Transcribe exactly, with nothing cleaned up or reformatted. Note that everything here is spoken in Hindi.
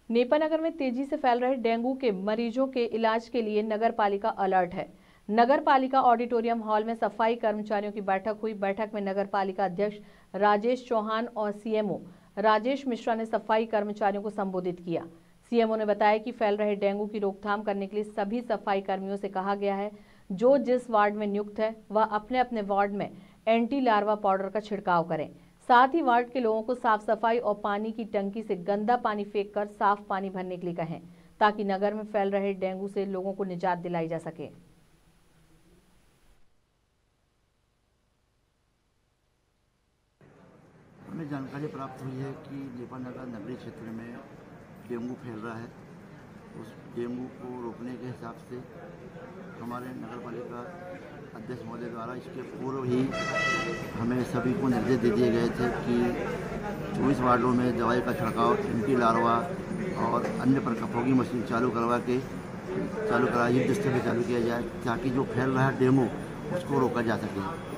नेपानगर में तेजी से फैल रहे डेंगू के मरीजों के इलाज के लिए नगर पालिका अलर्ट है। नगर पालिका ऑडिटोरियम हॉल में सफाई कर्मचारियों की बैठक हुई। बैठक में नगर पालिका अध्यक्ष राजेश चौहान और सीएमओ राजेश मिश्रा ने सफाई कर्मचारियों को संबोधित किया। सीएमओ ने बताया कि फैल रहे डेंगू की रोकथाम करने के लिए सभी सफाई कर्मियों से कहा गया है, जो जिस वार्ड में नियुक्त है वह अपने अपने वार्ड में एंटी लार्वा पाउडर का छिड़काव करें। साथ ही वार्ड के लोगों को साफ सफाई और पानी की टंकी से गंदा पानी फेंककर साफ पानी भरने के लिए कहें, ताकि नगर में फैल रहे डेंगू से लोगों को निजात दिलाई जा सके। हमें जानकारी प्राप्त हुई है कि नेपानगर नगरीय क्षेत्र में डेंगू फैल रहा है। उस डेंगू को रोकने के हिसाब से हमारे नगर पालिका अध्यक्ष महोदय द्वारा इसके पूर्व ही हमें सभी को निर्देश दे दिए गए थे कि चौबीस वार्डों में दवाई का छिड़काव, एंटी लार्वा और अन्य प्रकार फॉगिंग मशीन चालू करवा के चालू करा युद्ध स्तर पर चालू किया जाए, ताकि जो फैल रहा है डेंगू उसको रोका जा सके।